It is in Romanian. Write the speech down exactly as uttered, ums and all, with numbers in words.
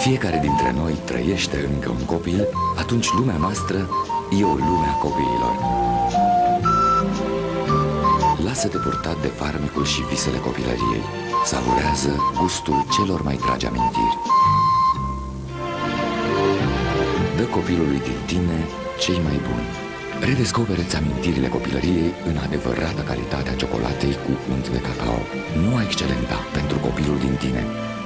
fiecare dintre noi trăiește încă un copil, atunci lumea noastră e o lume a copiilor. Lasă-te purtat de farmecul și visele copilăriei. Savurează gustul celor mai dragi amintiri. Dă copilului din tine cei mai buni. Redescoperă-ți amintirile copilăriei în adevărata calitate a ciocolatei cu unt de cacao. Noua excelenta pentru copilul din tine.